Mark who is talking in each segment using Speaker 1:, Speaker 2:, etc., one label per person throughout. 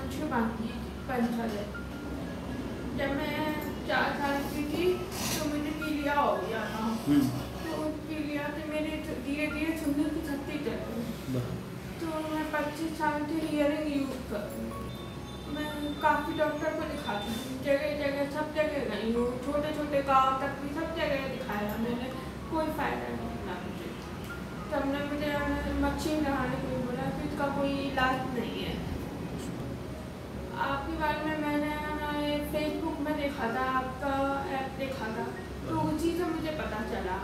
Speaker 1: अंशुमानी पंचल है। जब मैं 4 साल की थी तो मुझे पीलिया हो गया था। तो पीलिया से मेरे धीरे धीरे सुनने की शक्ति चल गई। तो मैं 25 साल से हियरिंग यूज कर रही हूँ। मैं काफ़ी डॉक्टर को दिखाती हूँ, जगह जगह सब जगह गई हूँ, छोटे छोटे गाँव तक भी सब जगह दिखाया मैंने, कोई फ़ायदा नहीं मिला मुझे। तब ने मुझे मच्छी लगाने को बोला कि इसका कोई इलाज नहीं है। आपके बारे में मैंने फेसबुक में देखा था, आपका ऐप देखा था, तो उसी से मुझे पता चला।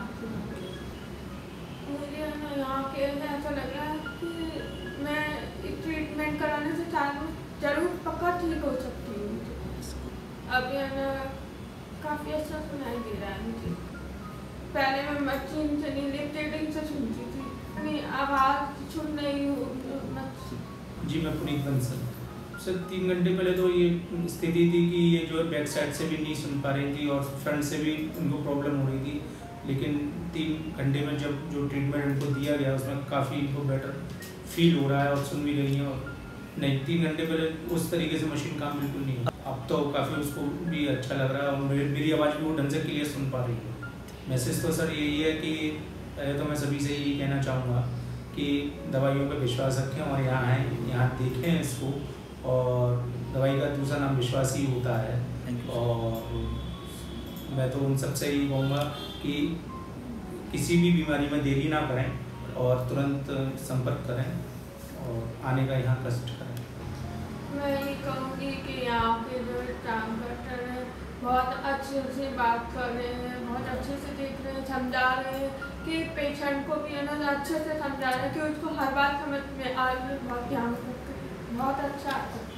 Speaker 1: मुझे यहाँ के ऐसा लग रहा है कि मैं ट्रीटमेंट कराने से जरूर पक्का ठीक हो सकती हूँ। अभी काफ़ी अच्छा सुनाई दे रहा है मुझे। पहले मैं मशीन से नहीं लिपटेडिंग से सुनती थी, नहीं आवाज़ सुन रही हूँ।
Speaker 2: जी मैं पुनीत बंसल। सर 3 घंटे पहले तो ये स्थिति थी कि ये जो है बैक साइड से भी नहीं सुन पा रही थी और फ्रंट से भी उनको प्रॉब्लम हो रही थी, लेकिन 3 घंटे में जब जो ट्रीटमेंट उनको दिया गया उसमें काफ़ी इनको बेटर फील हो रहा है और सुन भी रही हैं। और नहीं 3 घंटे पहले उस तरीके से मशीन काम बिल्कुल नहीं है। अब तो काफ़ी उसको भी अच्छा लग रहा है और मेरी आवाज़ भी वो ढंग से क्लियर सुन पा रही है। मैसेज तो सर यही है कि पहले तो मैं सभी से यही कहना चाहूँगा कि दवाइयों पर विश्वास रखें और यहाँ आएँ, यहाँ देखें इसको। और दवाई का दूसरा नाम विश्वास ही होता है। और मैं तो उन सबसे यही कहूँगा कि किसी भी बीमारी में देरी ना करें और तुरंत संपर्क करें और आने का यहाँ कष्ट करें।
Speaker 1: मैं ये कहूँगी कि यहाँ के जो स्टाफ डॉक्टर हैं बहुत अच्छे से बात कर रहे हैं, बहुत अच्छे से देख रहे हैं, समझा रहे हैं कि पेशेंट को भी है ना अच्छे से समझा रहे हैं कि उसको हर बात समझ में आ रही है। बहुत ध्यान रखें, बहुत अच्छा है।